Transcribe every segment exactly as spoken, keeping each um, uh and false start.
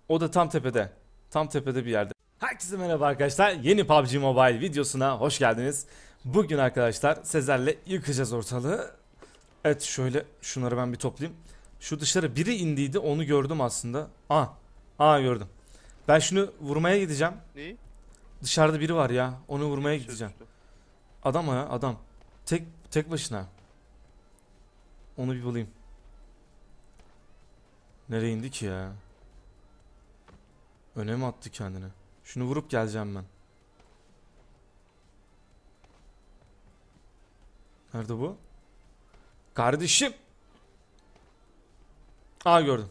O da tam tepede. Tam tepede bir yerde. Herkese merhaba arkadaşlar. Yeni P U B G Mobile videosuna hoş geldiniz. Bugün arkadaşlar Sezer'le yıkacağız ortalığı. Evet, şöyle şunları ben bir toplayayım. Şu dışarı biri indiydi, onu gördüm aslında. Aa, aa gördüm. Ben şunu vurmaya gideceğim. Neyi? Dışarıda biri var ya. Onu vurmaya Dışarı gideceğim. düştü. Adam ya, adam. Tek tek başına. Onu bir bulayım. Nereye indi ki ya? Öne mi attı kendini? Şunu vurup geleceğim ben. Nerede bu? Kardeşim. Aa, gördüm.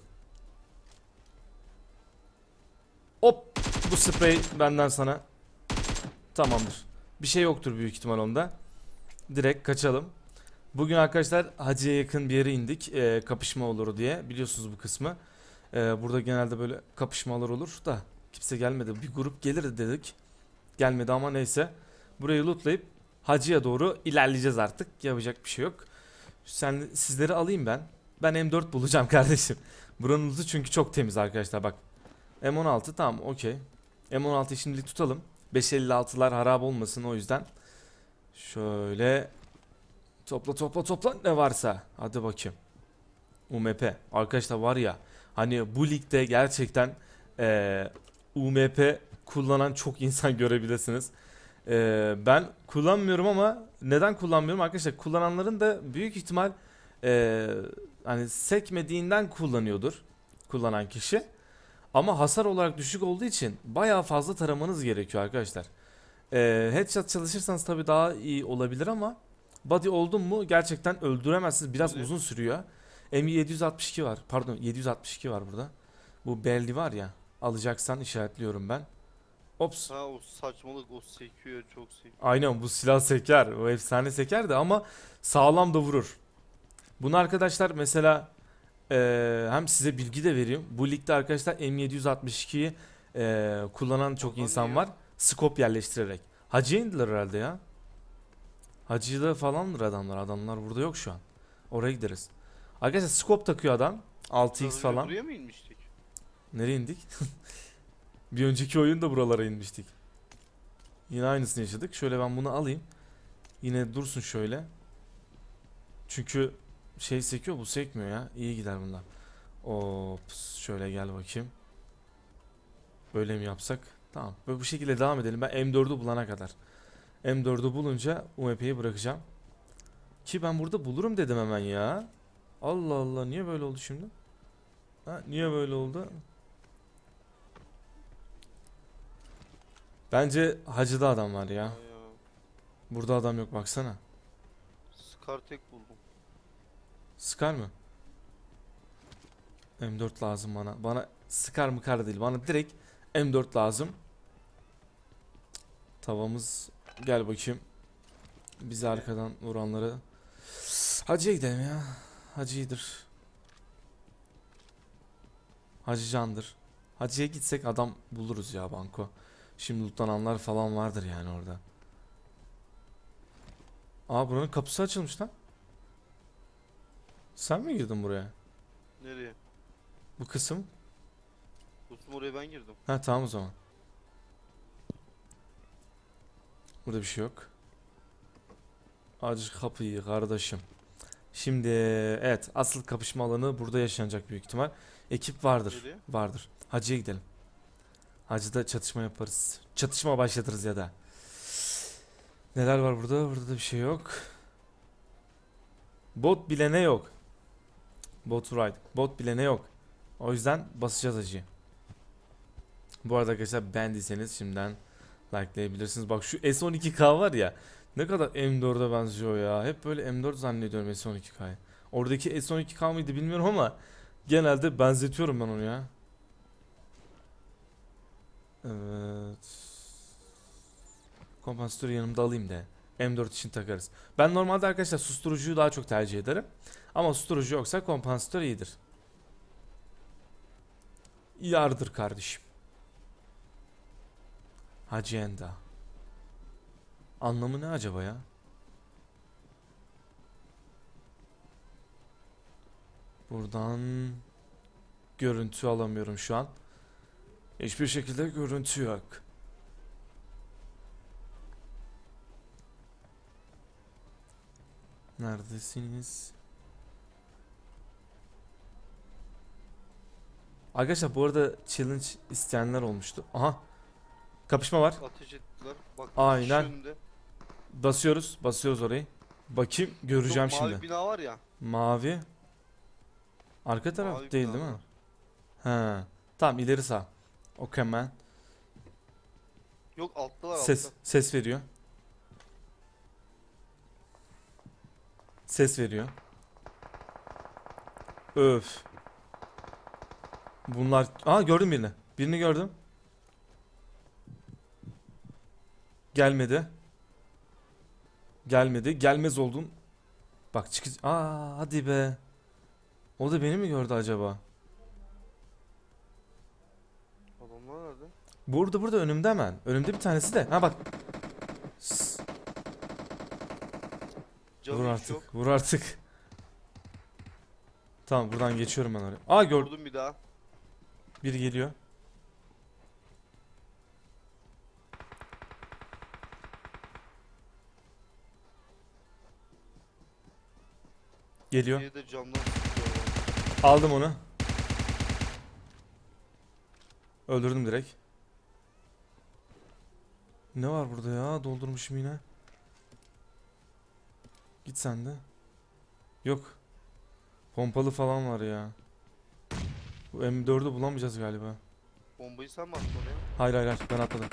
Hop. Bu sprey benden sana. Tamamdır. Bir şey yoktur büyük ihtimal onda. Direkt kaçalım. Bugün arkadaşlar Hacı'ya yakın bir yere indik. Ee, kapışma olur diye. Biliyorsunuz bu kısmı. Ee, burada genelde böyle kapışmalar olur da kimse gelmedi. Bir grup gelir dedik. Gelmedi ama neyse. Burayı lootlayıp Hacı'ya doğru ilerleyeceğiz artık. Yapacak bir şey yok. Sen, sizleri alayım ben. Ben M dört bulacağım kardeşim. Buranın lootu çünkü çok temiz arkadaşlar, bak. M on altı tamam, okey. M on altıyı şimdilik tutalım. beş elli altılar harap olmasın, o yüzden. Şöyle topla topla topla ne varsa. Hadi bakayım. U M P. Arkadaşlar var ya, hani bu ligde gerçekten eee U M P kullanan çok insan görebilirsiniz. Eee, ben kullanmıyorum ama neden kullanmıyorum arkadaşlar? Kullananların da büyük ihtimal eee, hani sekmediğinden kullanıyordur kullanan kişi. Ama hasar olarak düşük olduğu için bayağı fazla taramanız gerekiyor arkadaşlar. Eee headshot çalışırsanız tabii daha iyi olabilir ama body oldun mu gerçekten öldüremezsiniz. Biraz Ne? uzun sürüyor. M yedi yüz altmış iki var. Pardon, yedi yüz altmış iki var burada. Bu belli var ya. Alacaksan işaretliyorum ben. Ops. Ha o saçmalık o sekiyor çok sekiyor. Aynen, bu silah seker. O efsane seker de ama sağlam da vurur. Bunu arkadaşlar mesela eee, hem size bilgi de vereyim. Bu ligde arkadaşlar M yedi yüz altmış ikiyi eee, kullanan çok Oradan insan niye? var. Scope yerleştirerek. Hacı'ya indiler herhalde ya. Hacı'da falandır adamlar. Adamlar burada yok şu an. Oraya gideriz. Arkadaşlar scope takıyor adam. altı Biraz x önce falan. buraya mı inmiştik? Nereye indik? Bir önceki oyunda buralara inmiştik. Yine aynısını yaşadık. Şöyle ben bunu alayım. Yine dursun şöyle. Çünkü şey sekiyor, bu sekmiyor ya. İyi gider bunlar. Ops, şöyle gel bakayım. Böyle mi yapsak? Tamam. Böyle bu şekilde devam edelim. Ben M dördü bulana kadar. M dördü bulunca U M P'yi bırakacağım. Ki ben burada bulurum dedim hemen ya. Allah Allah, niye böyle oldu şimdi? Ha, niye böyle oldu? Bence Hacı'da adam var ya. Ha ya. Burada adam yok, baksana. Scar tek buldum. Scar mı? M dört lazım bana. Bana Scar mı kar değil. Bana direkt M dört lazım. Tavamız, gel bakayım. Bizi arkadan vuranları. Hacı'ya gidelim ya. Hacı iyidir. Hacı candır. Hacı'ya gitsek adam buluruz ya, banko. Şimdi lootlananlar falan vardır yani orada. Aa, buranın kapısı açılmış lan. Sen mi girdin buraya? Nereye? Bu kısım. Dostum oraya ben girdim. Ha, tamam o zaman. Burada bir şey yok. Aç kapıyı kardeşim. Şimdi evet, asıl kapışma alanı burada yaşanacak büyük ihtimal. Ekip vardır. Nereye? Vardır. Hacı'ya gidelim. Hacı'da çatışma yaparız. Çatışma başlatırız ya da. Neler var burada? Burada da bir şey yok. Bot bile ne yok. Bot right. Bot bile ne yok. O yüzden basacağız Hacı'ya. Bu arada arkadaşlar, beğendiyseniz şimdiden likelayabilirsiniz. Bak şu S on iki K var ya, ne kadar M dörde benziyor ya. Hep böyle M dört zannediyorum S on iki K'yı. Oradaki S on iki K mıydı bilmiyorum ama genelde benzetiyorum ben onu ya. Evet. Kompansatörü yanımda alayım da M dört için takarız. Ben normalde arkadaşlar susturucuyu daha çok tercih ederim. Ama susturucu yoksa kompansatör iyidir. Yardır kardeşim. Hacienda. Anlamı ne acaba ya? Buradan görüntü alamıyorum şu an. Hiçbir şekilde görüntü yok. Neredesiniz? Arkadaşlar bu arada challenge isteyenler olmuştu. Aha. Kapışma var. Ateş ettiler. Bak Aynen. kişi önünde. Basıyoruz. Basıyoruz orayı. Bakayım göreceğim Yok, şimdi. mavi bina var ya. Mavi. Arka taraf Mavi değil bina değil mi? var. He. Tamam ileri sağ. Okey man. Yok alttalar Ses altta. ses veriyor. Ses veriyor. Öf. Bunlar... Aa gördüm birini. Birini gördüm. Gelmedi. Gelmedi. Gelmez oldun. Bak çık. Aa hadi be. O da beni mi gördü acaba? Adamlar nerede? Burada burada önümde hemen. Önümde bir tanesi de. Ha bak. S- Canı Vur hiç artık. yok. Vur artık. Tamam buradan geçiyorum ben oraya. Aa gördüm. Vurdum bir daha. Biri geliyor. Geliyor. Diye de camdan sıkıyor. Aldım onu. Öldürdüm direkt. Ne var burada ya? Doldurmuşum yine. Git sen de. Yok. Pompalı falan var ya. Bu M dördü bulamayacağız galiba. Bombayı sen mi attın oraya? Hayır hayır hayır ben atladım.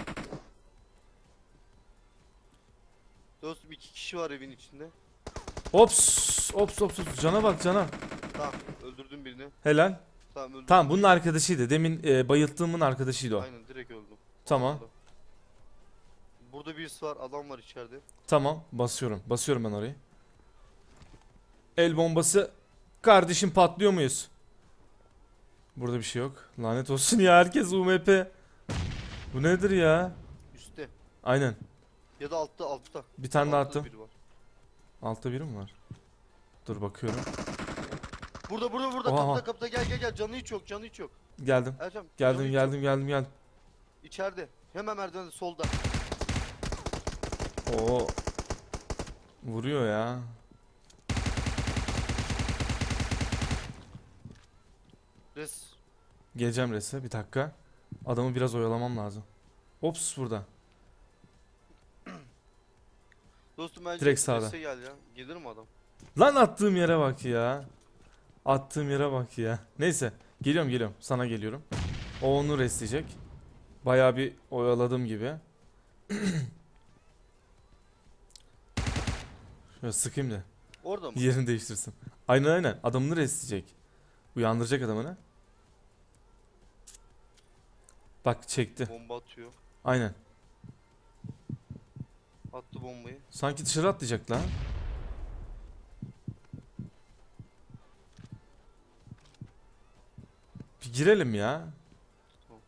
Dostum iki kişi var evin içinde. Ops! Ops ops ops. Cana bak cana. Tamam öldürdüm birini. Helal. Tamam öldürdüm. Tamam bunun arkadaşıydı. Demin e, bayılttığımın arkadaşıydı o. Aynen direkt öldüm. Tamam. Orada. Burada birisi var, adam var içeride. Tamam basıyorum. Basıyorum ben orayı. El bombası. Kardeşim patlıyor muyuz? Burada bir şey yok. Lanet olsun ya herkes U M P. Bu nedir ya? Üstte. Aynen. Ya da altta altta. Bir tane daha Altta da attım. biri var. Altta biri mi var? Dur bakıyorum. Burada burada burada Oha. kapıda kapıda gel gel gel canı hiç yok canı hiç yok. Geldim. Ercem canı Geldim hiç geldim yok. geldim geldim. İçeride. Hemen merdivende solda. Oo. Vuruyor ya. Res. Geleceğim rese bir dakika. Adamı biraz oyalamam lazım. Ops burada. Dostum bence Direkt sağda. Res'e gel ya. Gelir mi adam? Lan attığım yere bak ya. Attığım yere bak ya. Neyse. Geliyorum geliyorum. Sana geliyorum. O onu resleyecek. Bayağı bir oyaladım gibi. Şöyle sıkayım da. Orada mı? Yerini değiştirsin. Aynen aynen. Adamını resleyecek. Uyandıracak adamını. Bak çekti. Bomba atıyor. Aynen. Attı bombayı. Sanki dışarı atlayacak lan. Bir girelim ya. Tamam.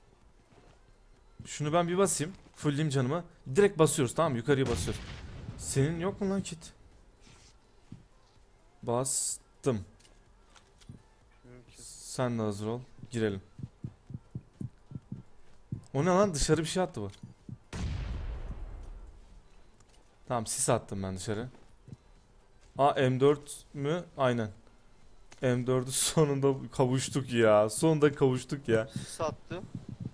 Şunu ben bir basayım. Fullleyeyim canımı. Direkt basıyoruz tamam mı? Yukarıya basıyoruz. Senin yok mu lan kit? Bastım. Bilmiyorum ki. Sen de hazır ol. Girelim. O ne lan? Dışarı bir şey attı bu. Tamam sis attım ben dışarı. Aa M dört mü? Aynen. M dördü sonunda kavuştuk ya. Sonunda kavuştuk ya. Sis attı.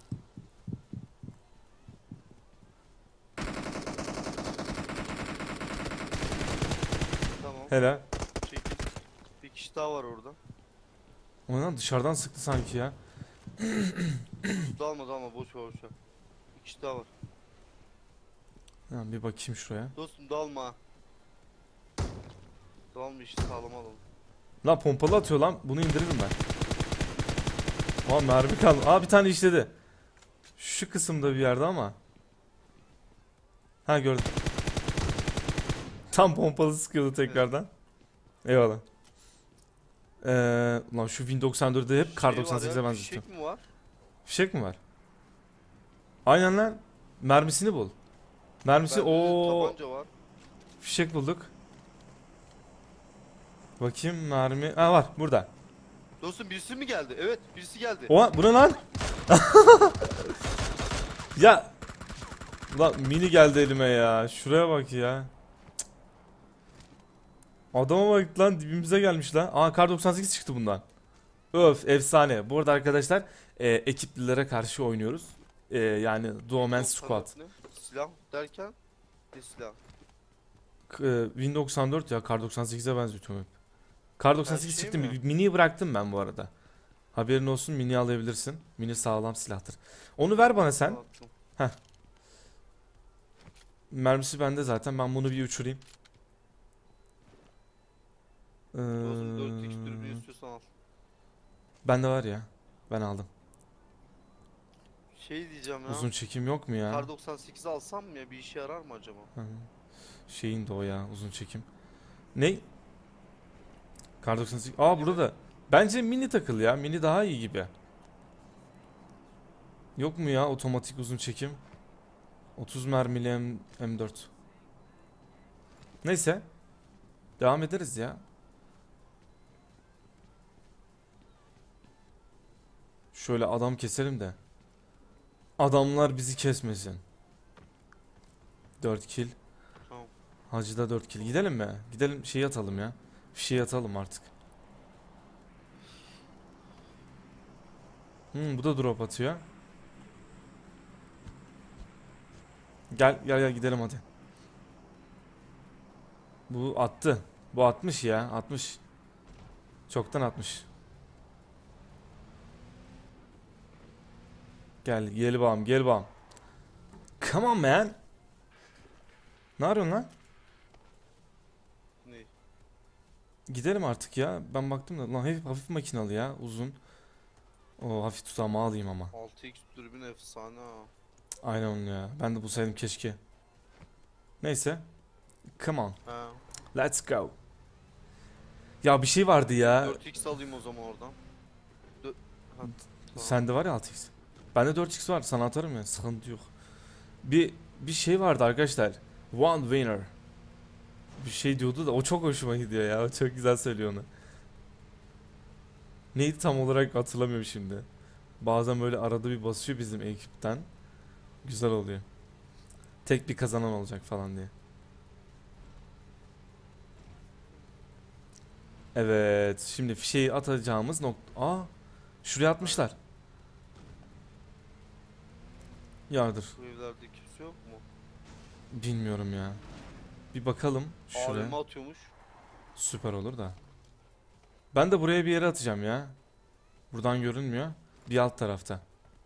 Tamam. Helal. Çekil. Bir kişi daha var orada. O ne lan? Dışarıdan sıktı sanki ya. Dalma dalma boş ver boş ver. Bir kişi daha var. Tamam bir bakayım şuraya. Dostum dalma. ha. Dalma işi sağlam alalım. Lan pompalı atıyor lan. Bunu indiririm ben. Aa mermi kaldı. Aa bir tane işledi. Şu kısımda bir yerde ama. Ha gördüm. Tam pompalı sıkıyordu tekrardan. Eyvallah. Ee, lan şu Win doksan dörtte hep Kar Şey var doksan sekize ya, benzetiyorum. fişek mi var? Fişek mi var? Aynen lan. Mermisini bul. Mermisi Bende de o tabanca var. fişek bulduk. Bakayım mermi. Ha var burada. Dostum birisi mi geldi? Evet birisi geldi. Oha bu ne lan? Ya lan mini geldi elime ya. Şuraya bak ya. Cık. Adama bak lan, dibimize gelmiş lan. Aa, kar doksan sekiz çıktı bundan. Öf, efsane. Bu arada arkadaşlar e, ekiplilere karşı oynuyoruz. E, yani Duo Man Squad. doksan dört ne? Silah derken ne silah? K- e, Win doksan dört ya, kar doksan sekize benzetiyorum hep. Kar doksan sekiz şey çıktı. mi? Mini'yi bıraktım ben bu arada. Haberin olsun, mini alabilirsin. Mini sağlam silahtır. Onu ver bana sen. Attım. Mermisi bende zaten. Ben bunu bir uçurayım. Ee, Olsun, dört x dürbün istiyorsan al. bende var ya. Ben aldım. Şey diyeceğim ya. Uzun çekim yok mu ya? Kar doksan sekiz alsam mı ya, bir işe yarar mı acaba? Hı. Şeyin de o ya, uzun çekim. Ne? Kar doksan sekiz. Aa, burada da. Bence mini takıl ya. Mini daha iyi gibi. Yok mu ya otomatik uzun çekim? otuz mermili M M dört. Neyse. Devam ederiz ya. Şöyle adam keselim de adamlar bizi kesmesin. dört kill. Tamam. Hacı'da dört kill. Gidelim mi? Gidelim, şey atalım ya. Bir şey atalım artık. Hmm, bu da drop atıyor. Gel gel gel gidelim hadi. Bu attı. Bu atmış ya. Atmış. Çoktan atmış. Gel gel bağım gel bağım. Come on man. Ne arıyorsun lan? Ne? Gidelim artık ya. Ben baktım da lan hafif, hafif makinalı ya, uzun. O hafif tutamağı alayım ama. altı x dürbün efsane ha. Aynen onu ya. Ben de bulsaydım keşke. Neyse. Come on. He. Let's go. Ya bir şey vardı ya. dört x alayım o zaman oradan. Dö ha, tamam. Sende var ya altı x. Bende dört x var. Sana atarım ya. Sıkıntı yok. Bir bir şey vardı arkadaşlar. One winner. Bir şey diyordu da o çok hoşuma gidiyor ya. O çok güzel söylüyor onu. Neydi tam olarak hatırlamıyorum şimdi. Bazen böyle arada bir basıyor bizim ekipten. Güzel oluyor. Tek bir kazanan olacak falan diye. Evet, şimdi fişeği atacağımız nokta. Aa, şuraya atmışlar. Yardır. Bu evlerde kimse yok mu? Bilmiyorum ya. Bir bakalım şuraya. A V M atıyormuş. Süper olur da. Ben de buraya bir yere atacağım ya. Buradan görünmüyor. Bir alt tarafta.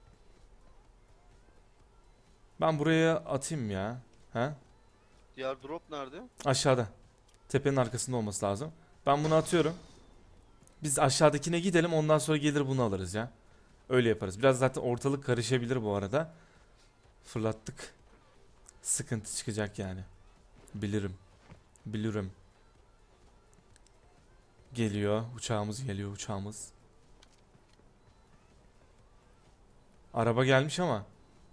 Ben buraya atayım ya. He? Diğer drop nerede? Aşağıda. Tepenin arkasında olması lazım. Ben bunu atıyorum. Biz aşağıdakine gidelim, ondan sonra gelir bunu alırız ya. Öyle yaparız. Biraz zaten ortalık karışabilir bu arada. Fırlattık. Sıkıntı çıkacak yani. Bilirim. Bilirim. Geliyor. Uçağımız geliyor. Uçağımız. Araba gelmiş ama.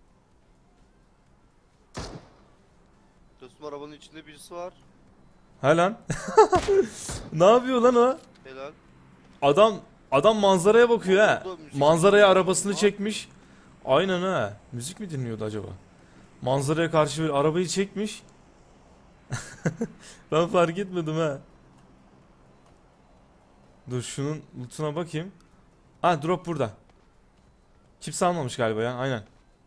Dostum, arabanın içinde birisi var. Ha lan. Ne yapıyor lan o? Helal. Adam adam manzaraya bakıyor ha. Orada müzik Manzaraya dinliyor. arabasını Ne çekmiş. Aynen ha. Müzik mi dinliyordu acaba? Manzaraya karşı bir arabayı çekmiş. Ben fark etmedim ha. Dur şunun lootuna bakayım. Ha, drop burada. Kimse almamış galiba ya. Aynen.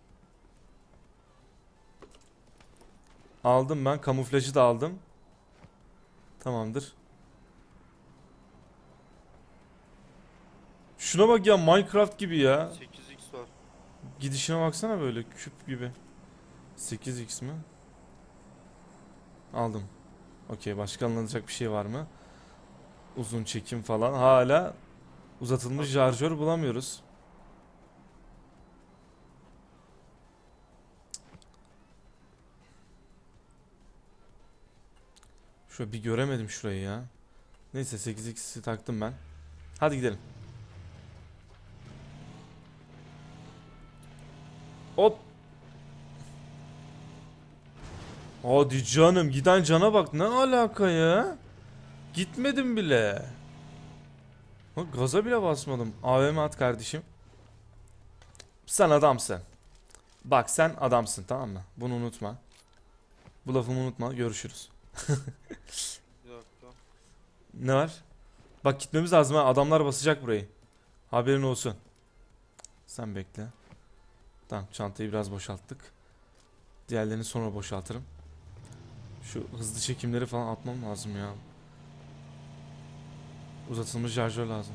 Aldım ben. Kamuflajı da aldım. Tamamdır. Şuna bak ya, Minecraft gibi ya. sekiz x var. Gidişine baksana, böyle küp gibi. sekiz x mi? Aldım. Okey, başka alınacak bir şey var mı? Uzun çekim falan. Hala uzatılmış şarjör bulamıyoruz. Şöyle bir göremedim şurayı ya. Neyse, sekiz x'i taktım ben. Hadi gidelim. Hop. Hadi canım, giden cana bak, ne alaka ya? Gitmedim bile. Bak, gaza bile basmadım. A V M at kardeşim. Sen adamsın. Bak sen adamsın, tamam mı? Bunu unutma. Bu lafımı unutma. Görüşürüz. Bir dakika. Ne var? Bak gitmemiz lazım ha. Adamlar basacak burayı. Haberin olsun. Sen bekle. Tamam, çantayı biraz boşalttık. Diğerlerini sonra boşaltırım. Şu hızlı çekimleri falan atmam lazım ya. Uzatılmış şarjör lazım.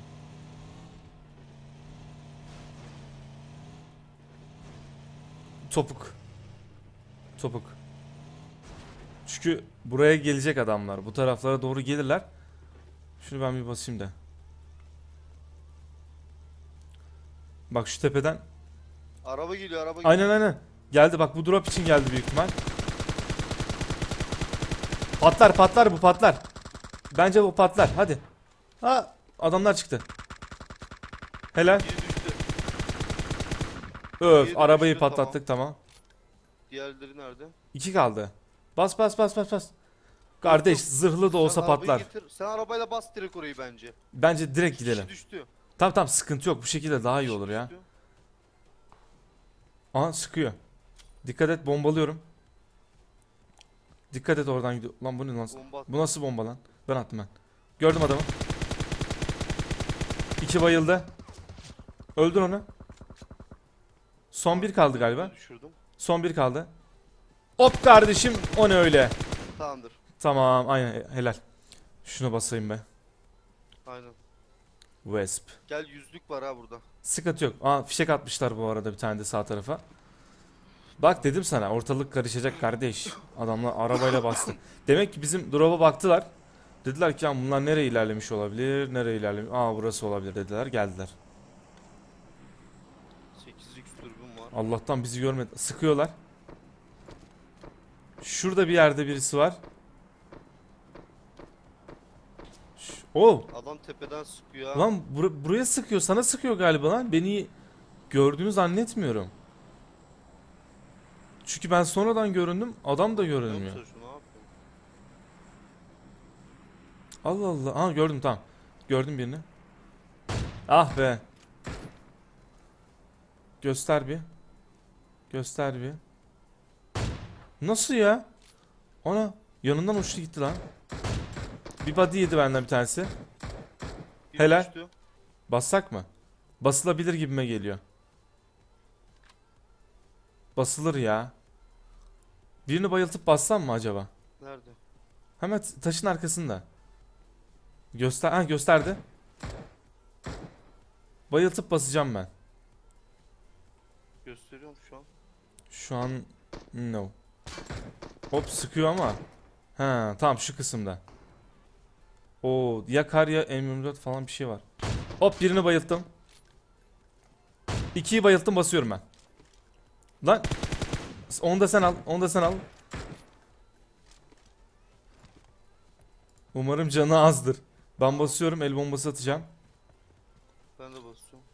Topuk. Topuk. Çünkü buraya gelecek adamlar. Bu taraflara doğru gelirler. Şunu ben bir basayım da. Bak şu tepeden. Araba geliyor, araba geliyor. Aynen aynen. Geldi bak, bu drop için geldi büyük ihtimal. Patlar patlar, bu patlar. Bence bu patlar, hadi. Ha, adamlar çıktı. Helal. Biri düştü. Öf, Biri arabayı düştü, patlattık, tamam. Diğerleri nerede? İki kaldı. Bas bas bas bas bas. Kardeş, Yok, zırhlı da olsa Sen arabayı patlar. getir. Sen arabayla bas direkt orayı bence. Bence direkt İki gidelim. kişi düştü. Tamam tamam, sıkıntı yok, bu şekilde daha iyi İki olur ya. düştü. Aha, sıkıyor. Dikkat et, bombalıyorum. Dikkat et, oradan gidiyor. Lan bu ne lan? Bomba at. Bu nasıl bomba lan? Ben attım ben. Gördüm adamı. İki bayıldı. Öldür onu. Son bir kaldı galiba. Düşürdüm. Son bir kaldı. Hop kardeşim, o ne öyle? Tamamdır. Tamam, aynen, helal. Şunu basayım be. Aynen. Wasp. Gel, yüzlük var ha burada. Sıkıntı yok. Aa, fişek atmışlar bu arada bir tane de sağ tarafa. Bak dedim sana, ortalık karışacak kardeş. Adamlar arabayla bastı. Demek ki bizim drop'a baktılar. Dediler ki ya bunlar nereye ilerlemiş olabilir? Nereye ilerlemiş? Aa, burası olabilir dediler. Geldiler. sekiz x dürbün var. Allah'tan bizi görmedi. Sıkıyorlar. Şurada bir yerde birisi var. Ş- Oo. Adam tepeden sıkıyor. Lan bur- buraya sıkıyor. Sana sıkıyor galiba lan. Beni gördüğünü zannetmiyorum. Çünkü ben sonradan göründüm. Adam da Biliyor görünmüyor. musun şu, ne yapıyor? Allah Allah. Aa, gördüm, tamam. Gördüm birini. Ah be. Göster bir. Göster bir. Nasıl ya? Ana, yanından uçtu gitti lan. Bir body yedi benden bir tanesi. Biri Helal. düştü. Bassak mı? Basılabilir gibime geliyor. Basılır ya. Birini bayıltıp bassam mı acaba? Nerede? Hemen t- taşın arkasında. Göster, ha, gösterdi. Bayıltıp basacağım ben. Gösteriyorum şu an. Şu an no. Hop, sıkıyor ama. Ha, tamam, şu kısımda. O ya kar ya M yirmi dört falan bir şey var. Hop, birini bayılttım. İkiyi bayılttım, basıyorum ben. Lan. Onu da sen al. Onu da sen al. Umarım canı azdır. Ben basıyorum, el bombası atacağım. Ben de basıyorum.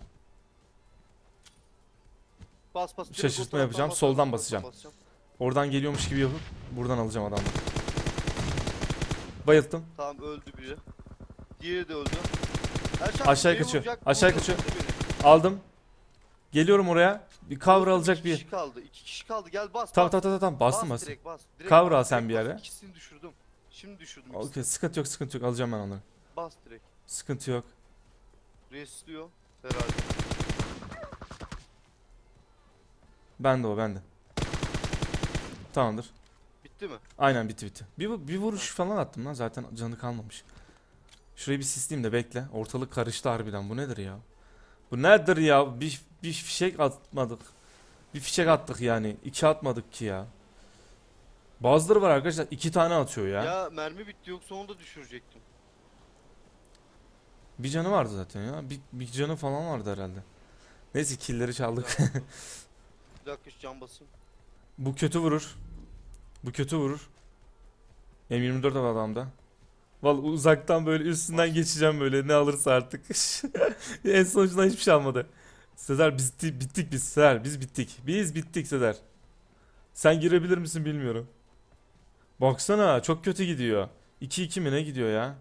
Bas bas. direkt Şaşırtma o taraftan yapacağım, bas, soldan o taraftan basacağım. basacağım. Oradan geliyormuş gibi yapıp buradan alacağım adamı. Bayılttım. Tamam, öldü biri. Diğeri de öldü. Erşan, Aşağıya beni kaçıyor, vuracak, aşağı vurdu, kaçıyor. vurdu beni. Aldım. Geliyorum oraya. Bir cover alacak İki bir. kişi kaldı. İki kişi kaldı. Gel bas Tamam bas. tamam tamam tamam. Bastım Bas bastım. direkt bas. Direkt Cover bas, al sen direkt bir bas. yere. İkisini düşürdüm. Şimdi düşürdüm ikisini. Okey, sıkıntı yok, sıkıntı yok, alacağım ben onları. Bas direkt. Sıkıntı yok. Restliyor herhalde. Ben de o, ben de. Tamamdır. Bitti mi? Aynen, bitti bitti. Bir, bir vuruş falan attım lan, zaten canı kalmamış. Şurayı bir sisleyeyim de bekle. Ortalık karıştı harbiden. Bu nedir ya? Bu nedir ya? Bir, bir fişek atmadık. Bir fişek attık yani. İki atmadık ki ya. Bazıları var arkadaşlar, iki tane atıyor ya. Ya mermi bitti, yoksa onu da düşürecektim. Bir canı vardı zaten ya. Bir, bir canı falan vardı herhalde. Neyse, killleri çaldık. Bir dakika, şu cam basayım. Bu kötü vurur. Bu kötü vurur. M yirmi dört var adamda. Vallahi uzaktan böyle üstünden geçeceğim böyle, ne alırsa artık. En sonucunda hiçbir şey almadı. Sezer, biz bitti- bittik biz Sezer, biz bittik. Biz bittik Sezer. Sen girebilir misin bilmiyorum. Baksana, çok kötü gidiyor. iki iki mi ne gidiyor ya?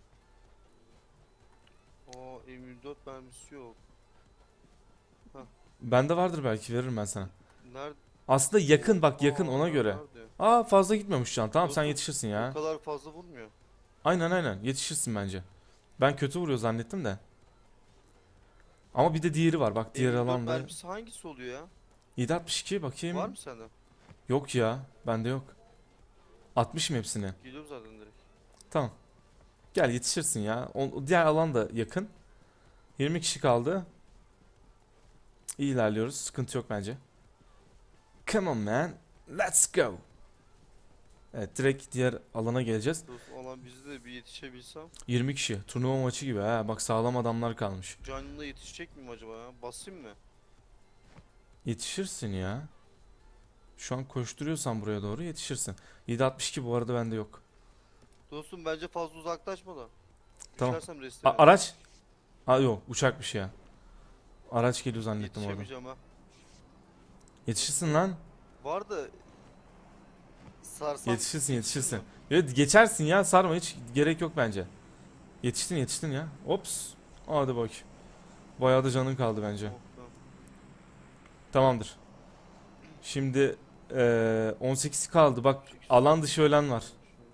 Aa, M yirmi dört mermisi yok. Bende vardır, belki veririm ben sana. Nerede? Aslında yakın, bak yakın, Aa, ona göre. nerede? Aa, fazla gitmiyormuş can. Tamam, sen Dostum, yetişirsin O ya. kadar fazla vurmuyor. Aynen aynen, yetişirsin bence. Ben kötü vuruyor zannettim de. Ama bir de diğeri var, bak diğer M yirmi dört alanda. mermisi hangisi oluyor ya? yedi altmış iki Var bakayım. mı sende? Yok ya, bende yok. atmışım hepsini. Geliyorum zaten direkt. Tamam. Gel, yetişirsin ya. O, o diğer alan da yakın. yirmi kişi kaldı. İyi ilerliyoruz. Sıkıntı yok bence. Come on man. Let's go. Evet, direkt diğer alana geleceğiz. Dostum olan bizi de bir yetişebilsem. yirmi kişi. Turnuva maçı gibi ha. Bak, sağlam adamlar kalmış. Canlı yetişecek miyim acaba ya? Basayım mı? Yetişirsin ya. Şu an koşturuyorsan buraya doğru yetişirsin. yedi altmış iki bu arada bende yok. Dostum bence fazla uzaklaşma da. Tamam. Düşersem A- restore. araç. Aa, yok, uçakmış ya. Araç geliyor zannettim orada. Yetişemeyeceğim ha. Yetişirsin lan. Var da sarsam Yetişirsin yetişirsin. mi? Evet, geçersin ya, sarma, hiç gerek yok bence. Yetiştin yetiştin ya. Ops. Hadi bak. Bayağı da canın kaldı bence. Oh, tamam. Tamamdır. Şimdi eee on sekiz kaldı. Bak, alan dışı ölen var.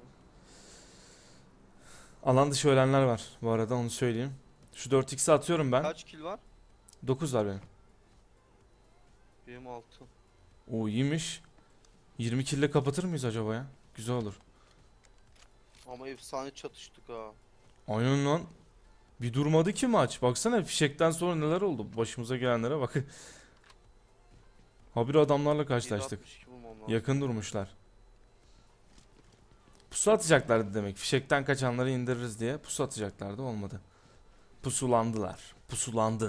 Alan dışı ölenler var bu arada, onu söyleyeyim. Şu dört x'i atıyorum ben. Kaç kill var? dokuz var benim. Benim altı. Oo, iyiymiş. yirmi kille kapatır mıyız acaba ya? Güzel olur. Ama efsane çatıştık ha. Aynen lan. Bir durmadı ki maç. Baksana, fişekten sonra neler oldu. Başımıza gelenlere bak. Habire adamlarla karşılaştık. yedi altmış iki bulmam lazım. Yakın durmuşlar. Pusu atacaklardı demek. Fişekten kaçanları indiririz diye pusu atacaklardı, olmadı. Pusulandılar. Pusulandın.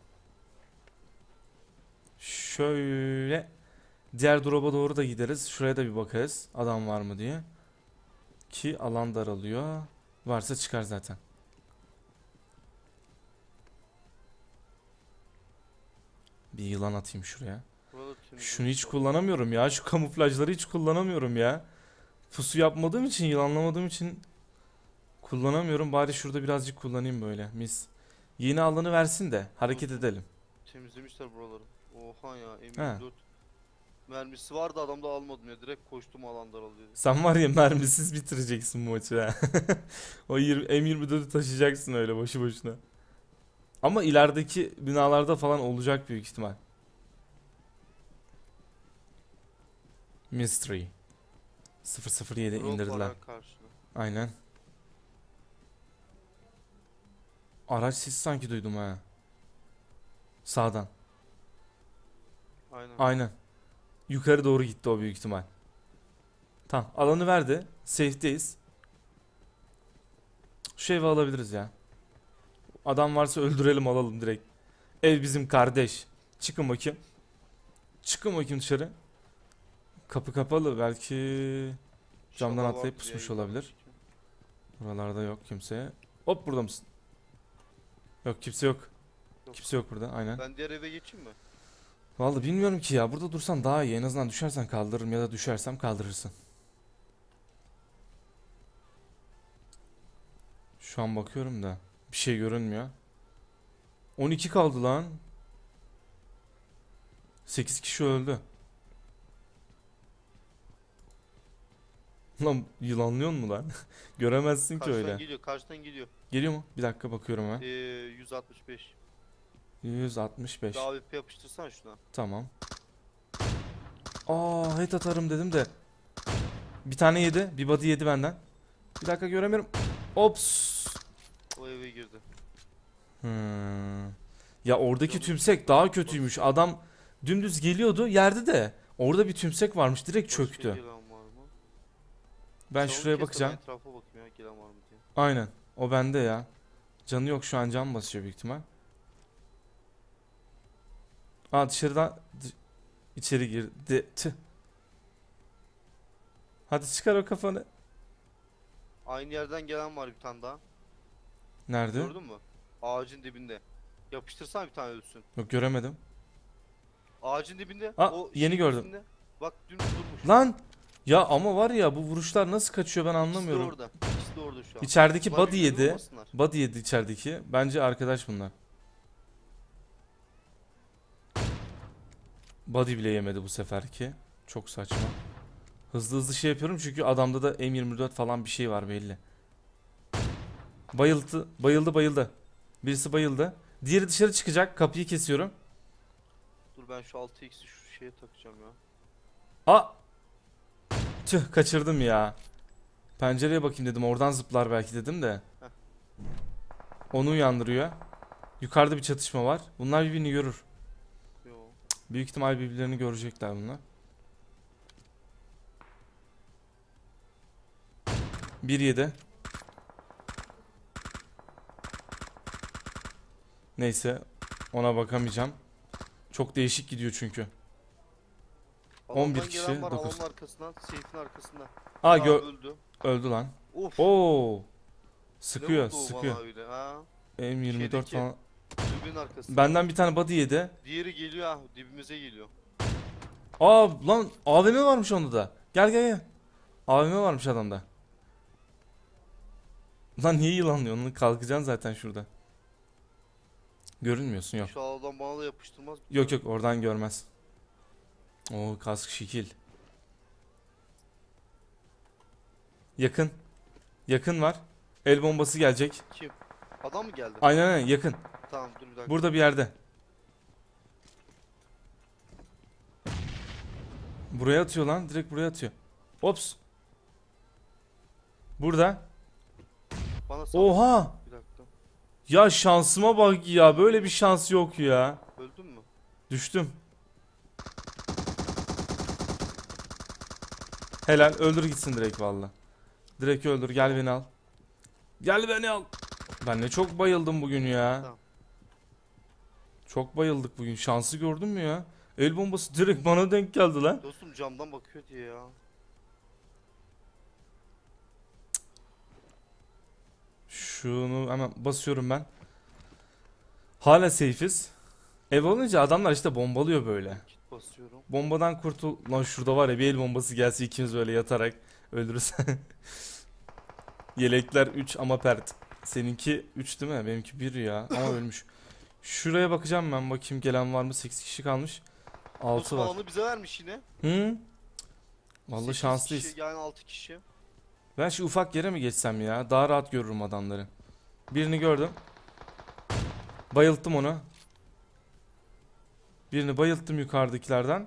Şöyle diğer drop'a doğru da gideriz. Şuraya da bir bakarız. Adam var mı diye. Ki alan daralıyor. Varsa çıkar zaten. Bir yılan atayım şuraya. Burada temiz Şunu hiç var. kullanamıyorum ya. Şu kamuflajları hiç kullanamıyorum ya. Pusu yapmadığım için, yılanlamadığım için kullanamıyorum. Bari şurada birazcık kullanayım böyle. Mis. Yeni alanı versin de hareket edelim. Temizlemişler buraları. Oha ya M Ha. yirmi dört mermisi vardı adamda almadım ya. Direkt koştum alan daralıyor. Sen var ya, mermisiz bitireceksin bu maçı ha. O yirmi M yirmi dördü taşıyacaksın öyle boşu boşuna. Ama ilerideki binalarda falan olacak büyük ihtimal. Mystery. sıfır sıfır yedi Drop var indirdiler. ha karşıda. Aynen. Araç sesi sanki duydum ha. Sağdan. Aynen. Aynen. Yukarı doğru gitti o büyük ihtimal. Tamam, alanı verdi. Safe'deyiz. Şu evi alabiliriz ya. Adam varsa öldürelim, alalım direkt. Ev bizim kardeş. Çıkın bakayım. Çıkın bakayım dışarı. Kapı kapalı, belki camdan İnşallah atlayıp vardır pusmuş ya, olabilir. yayınlanmış. Buralarda yok kimse. Hop, burada mısın? Yok, kimse yok. Yok. Kimse yok burada, aynen. Ben diğer eve geçeyim mi? Vallahi bilmiyorum ki ya. Burada dursan daha iyi. En azından düşersen kaldırırım, ya da düşersem kaldırırsın. Şu an bakıyorum da bir şey görünmüyor. on iki kaldı lan. sekiz kişi öldü. Lan, yılanlıyor mu lan? Göremezsin ki Karşıdan öyle. geliyor, karşıdan geliyor. Geliyor mu? Bir dakika, bakıyorum hemen. Ee, yüz altmış beş. yüz altmış beş. Daha A W P yapıştırsana şuna. Tamam. Aa, head atarım dedim de. Bir tane yedi. Bir body yedi benden. Bir dakika, göremiyorum. Ops. O eve girdi. Hmm. Ya oradaki Canım. tümsek daha kötüymüş. Adam dümdüz geliyordu yerde de. Orada bir tümsek varmış, direkt Başka çöktü. gelen var mı? Ben Çabuk şuraya kes de bakacağım. Ben etrafa bakayım ya gelen var mı diye. Aynen. O bende ya. Canı yok şu an, can basıyor büyük ihtimal. Aa, dışarıdan dı- içeri girdi. Tüh. Hadi çıkar o kafanı. Aynı yerden gelen var bir tane daha. Nerede? Gördün mü? Ağacın dibinde. Yapıştırsana bir tane ölsün. Yok, göremedim. Ağacın dibinde. Aa, o yeni şeyin gördüm. üstünde. Bak dümdüz durmuş. Lan! Ya ama var ya, bu vuruşlar nasıl kaçıyor ben İkisi de anlamıyorum. orada. İkisi de orada şu an. İçerideki Bunlar body birbirine yedi. vurmasınlar. Body yedi içerideki. Bence arkadaş bunlar. Body bile yemedi bu seferki. Çok saçma. Hızlı hızlı şey yapıyorum çünkü adamda da M yirmi dört falan bir şey var belli. Bayıldı, bayıldı, bayıldı. Birisi bayıldı. Diğeri dışarı çıkacak. Kapıyı kesiyorum. Dur ben şu altı x'i şu şeye takacağım ya. Aa! Tüh, kaçırdım ya. Pencereye bakayım dedim. Oradan zıplar belki dedim de. Heh. Onu uyandırıyor. Yukarıda bir çatışma var. Bunlar birbirini görür. Yo. Büyük ihtimal birbirlerini görecekler bunlar. bir yedi. Neyse. Ona bakamayacağım. Çok değişik gidiyor çünkü. on bir Adamdan kişi, gelen var dokuz. alanın arkasından, seyfin arkasında. Aa, Aa, gö öldü. öldü lan. Of. Oo. Ne Sıkıyor, vurdu o sıkıyor. bana öyle, ha? M yirmi dört Şeydeki- falan. Dürbün arkasında. Benden bir tane body yedi. Diğeri geliyor ha, dibimize geliyor. Aa lan, A V M varmış onda da. Gel gel gel. A V M varmış adamda. Lan niye yılanlıyorsun? Onu kalkacaksın zaten şurada. Görünmüyorsun, yok. Şu adam bana da yapıştırmaz. Yok yok, oradan görmez. Oo, kask şekil. Yakın. Yakın var. El bombası gelecek. Kim? Adam mı geldi? Aynen aynen, yakın. Tamam dur bir dakika. Burada bir yerde. Buraya atıyor lan. Direkt buraya atıyor. Ops. Burada. Bana sal. Oha. Bir dakika. Ya şansıma bak ya. Böyle bir şans yok ya. Öldün mü? Düştüm. Helal. Öldür gitsin direkt valla. Direkt öldür. Gel beni al. Gel beni al. Ben ne çok bayıldım bugün ya. Tamam. Çok bayıldık bugün. Şansı gördün mü ya? El bombası direkt bana denk geldi lan. Dostum camdan bakıyor diye ya. Şunu hemen basıyorum ben. Hala safe'iz. Ev olunca adamlar işte bombalıyor böyle. Kit basıyorum. Bombadan kurtul... Lan şurada var ya, bir el bombası gelse ikimiz böyle yatarak öldürürüz. Yelekler üç ama pert. Seninki üç değil mi? Benimki bir ya ama ölmüş. Şuraya bakacağım ben, bakayım gelen var mı? sekiz kişi kalmış. altı Dostum var. alanı bize vermiş yine. Hı? Vallahi sekiz şanslıyız. Kişi, yani altı kişi. Ben şu ufak yere mi geçsem ya? Daha rahat görürüm adamları. Birini gördüm. Bayılttım onu. Birini bayılttım yukarıdakilerden.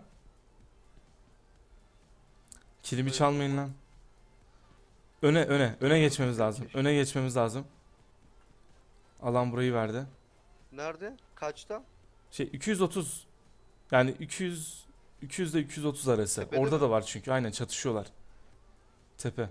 Kilimi Evet. çalmayın lan. Öne öne öne geçmemiz lazım. Öne geçmemiz lazım. Alan burayı verdi. Nerede? Kaçta? Şey iki yüz otuz. Yani iki yüz iki yüz ile iki yüz otuz arası. Tepede Orada mi? da var çünkü. Aynen, çatışıyorlar. Tepe.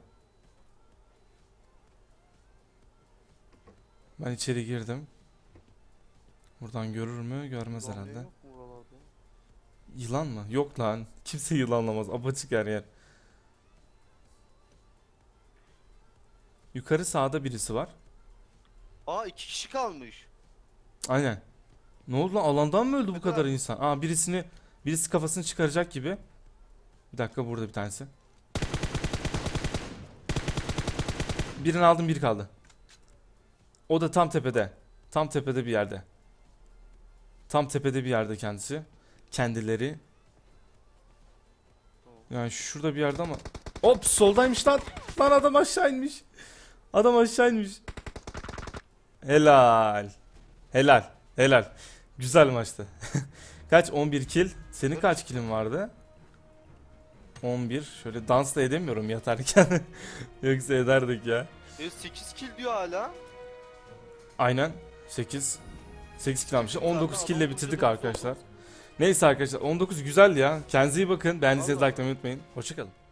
Ben içeri girdim. Buradan görür mü? Görmez Ulan ne herhalde. yok mu buralarda? Yılan mı? Yok lan. Kimse yılanlamaz. Apaçık her yer. Yukarı sağda birisi var. Aa iki kişi kalmış. Aynen. Ne oldu lan? Alandan mı öldü bu Ne kadar kadar? insan? Aa, birisini birisi kafasını çıkaracak gibi. Bir dakika, burada bir tanesi. Birini aldım, biri kaldı. O da tam tepede. Tam tepede bir yerde. Tam tepede bir yerde kendisi. Kendileri. Yani şurada bir yerde ama. Hop, soldaymış lan. Lan adam aşağı inmiş. Adam aşağı inmiş. Helal. Helal. Helal. Güzel maçtı. Kaç? on bir kill. Senin kaç killin vardı? on bir. Şöyle dans da edemiyorum yatarken. Yoksa ederdik ya. E sekiz kill diyor hala. Aynen. sekiz. sekiz kill almışız. on dokuz Adam kill ile bitirdik vurdu, arkadaşlar. Neyse arkadaşlar, on dokuz güzel ya. Kendinize iyi bakın. Beğendiyseniz Vallahi. likelamayı unutmayın. Hoşçakalın.